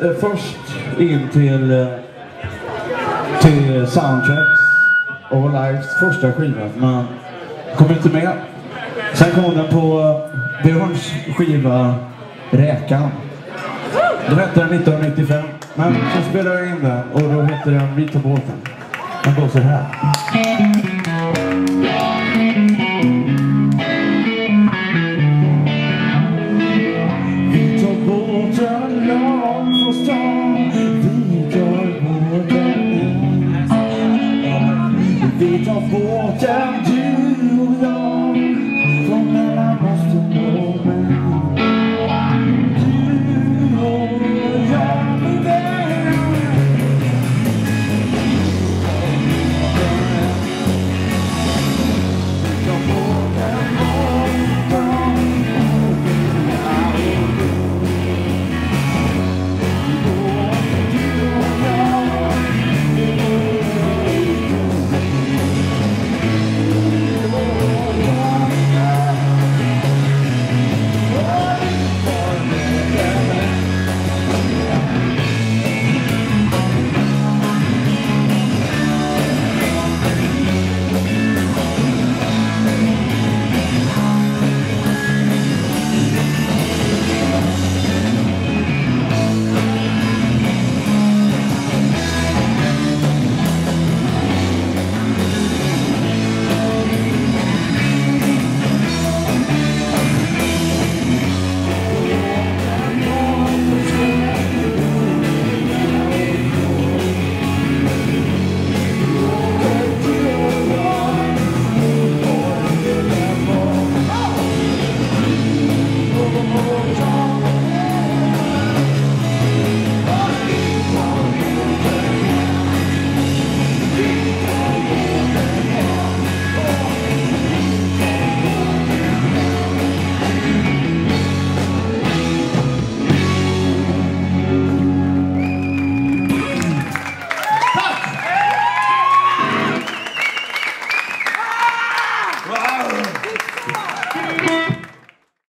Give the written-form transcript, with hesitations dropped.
först in till Soundtracks och Lives första skiva. Man kom inte med. Sen kom den på Björns skiva Räkan. Då hette den 1995. Men så spelade jag in den och då hette den Vita båten. Den går så här.